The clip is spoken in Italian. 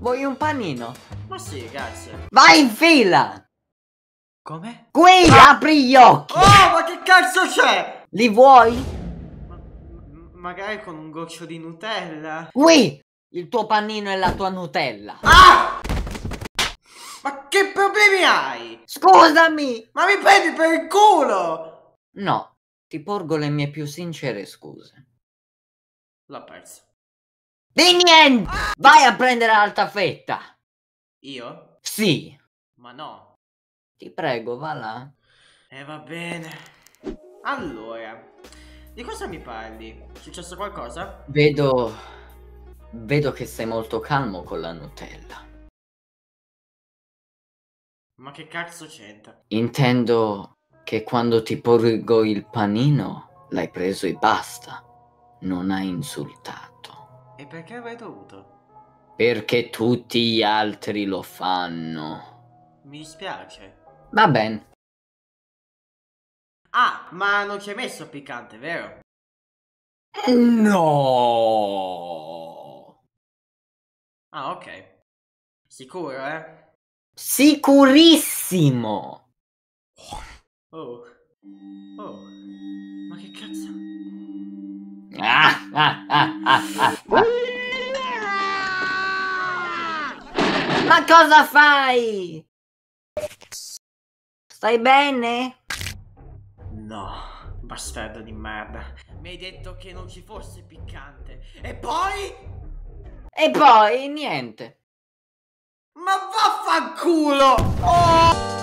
Vuoi un panino? Ma sì, grazie. Vai in fila! Come? Qui, apri gli occhi! Oh, ma che cazzo c'è? Li vuoi? Magari con un goccio di Nutella. Qui! Il tuo panino e la tua Nutella. Ah! Ma che problemi hai? Scusami! Ma mi prendi per il culo! No, ti porgo le mie più sincere scuse. L'ho perso. Di niente! Vai a prendere l'altra fetta! Io? Sì! Ma no. Ti prego, va là. Va bene. Allora, di cosa mi parli? È successo qualcosa? Vedo che sei molto calmo con la Nutella. Ma che cazzo c'entra? Intendo che quando ti porgo il panino l'hai preso e basta. Non hai insultato. E perché avrei dovuto? Perché tutti gli altri lo fanno. Mi dispiace. Va bene. Ah, ma non ci hai messo piccante, vero? No! Ah, ok. Sicuro, eh? Sicurissimo! Oh. Oh. Ma che cazzo? Ah, ah, ah, ah, ah, ah. Ma cosa fai? Stai bene? No, bastardo di merda. Mi hai detto che non ci fosse piccante. E poi? E poi niente. Ma vaffanculo! Oh!